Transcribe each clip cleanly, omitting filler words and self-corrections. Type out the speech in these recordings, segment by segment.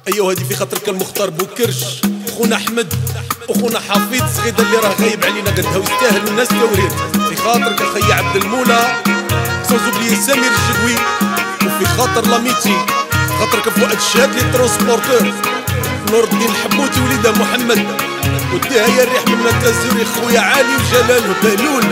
ايوا هادي في خاطرك المختار بوكرش، خونا احمد وخونا حفيظ صغيده اللي راه غايب علينا قدها ويستاهل الناس تورير. في خاطرك اخي عبد المولى سوزوبلي سمير الجدوي، وفي خاطر لاميتي خاطرك فؤاد الشاد لي ترونسبورتور، نور الدين الحموتي وليده محمد، وديها يا الريح من التزوري خويا علي وجلال وبالول.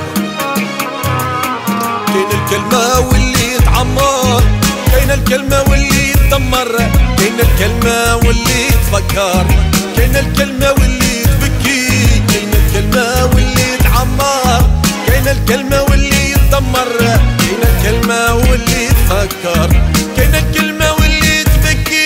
كاين الكلمه واللي يتعمر، كاين الكلمه واللي يتدمر، كاين الكلمه واللي يتفكر، كاين الكلمه واللي تبكي، كاين الكلمه واللي يتعمر، كاين الكلمه واللي يتدمر، كاين الكلمه واللي يتفكر، كاين الكلمه واللي تبكي.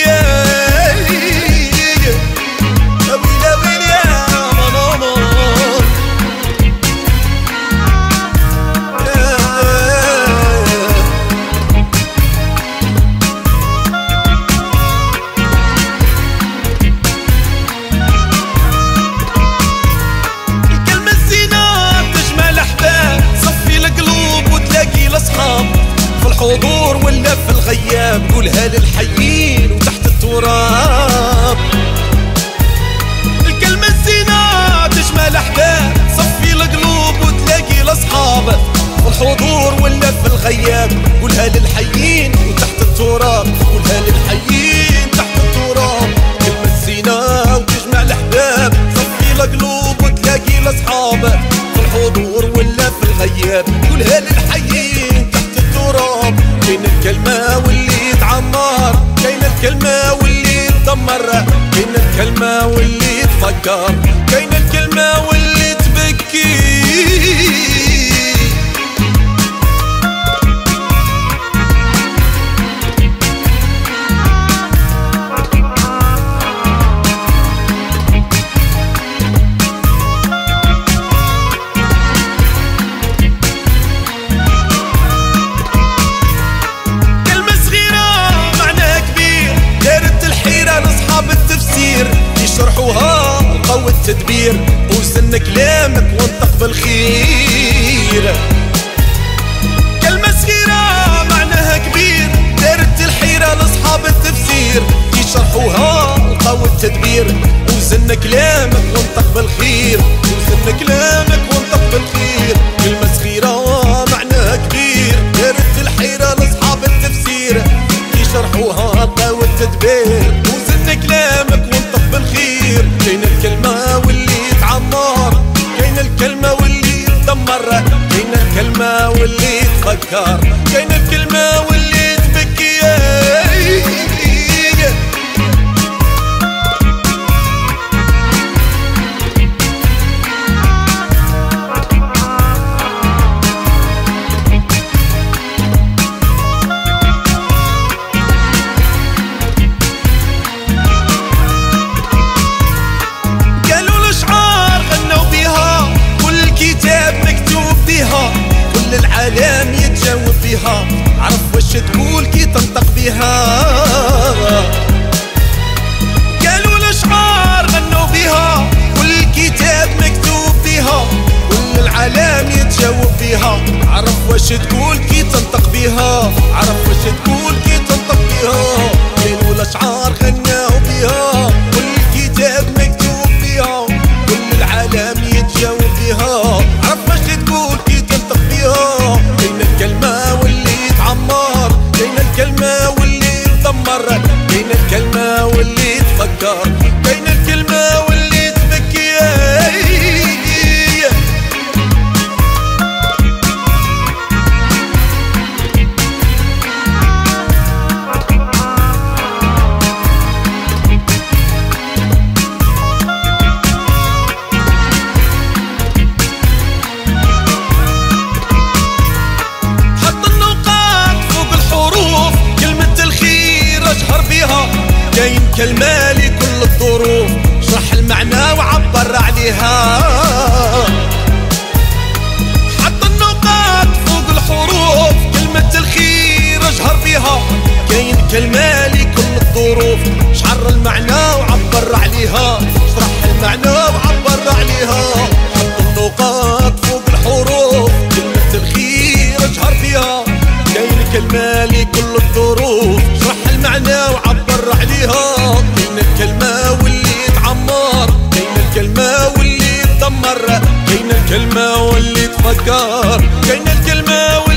الحضور ولا في الغياب، قولها للحيين وتحت التراب. الكلمة الزينة تجمل أحباب، صفي القلوب وتلاقي الأصحاب. الحضور ولا في الغياب، قولها للحيين وتحت التراب، قولها للحيين تحت التراب. الكلمة الزينة وتجمع الأحباب، صفي القلوب وتلاقي الأصحاب. الحضور ولا في الغياب، قولها للحيين تحت التراب. كاين الكلمة واللي يتعمر، كاين الكلمة واللي يتدمر، كاين الكلمة واللي يتفكر، كاين الكلمة واللي تبكي. يشرحوها وقوة التدبير، وزن كلامك وانطق بالخير. كلمة صغيرة معناها كبير، دارت الحيرة لأصحاب التفسير. يشرحوها وقوة التدبير، وزن كلامك وانطق بالخير، وزن كلامك وانطق بالخير. كلمة صغيرة معناها كبير، دارت الحيرة لأصحاب التفسير. يشرحوها وقوة التدبير، وزن كلامك وانطق بالخير. كاين الكلمة واللي يتعمر، كاين الكلمة واللي يتدمر، كاين الكلمة واللي يتفكر، كاين الكلمة واللي تبكي. كل العالم يتجاوب فيها، عرف واش تقول كي تنطق بيها. قالوا الاشعار غنوا بيها، كل الكتاب مكتوب بيها. كل العالم يتجاوب فيها، عرف واش تقول كي تنطق بيها، عرف واش تقول كي تنطق بيها. قالوا الاشعار غنوا بيها، كل الكتاب مكتوب بيها. كل العالم يتجاوب فيها، عرف واش تقول كي تنطق بيها. كاين الكلمة واللي يتعمر، كاين الكلمة واللي يتدمر، كاين الكلمة واللي يتفكر، كاين الكلمة واللي تبكي. كاين كلمة لكل الظروف، شرح المعنى وعبر عليها. حط النقاط فوق الحروف، كلمة الخير اجهر بيها. كاين كلمة لكل الظروف، شعر المعنى وعبر عليها، شرح المعنى وعبر عليها. حط النقاط فوق الحروف، كلمة الخير اجهر بيها. كاين كلمة لكل الظروف، شرح المعنى وعبر عليها. واللي تفكر كاين الكلمة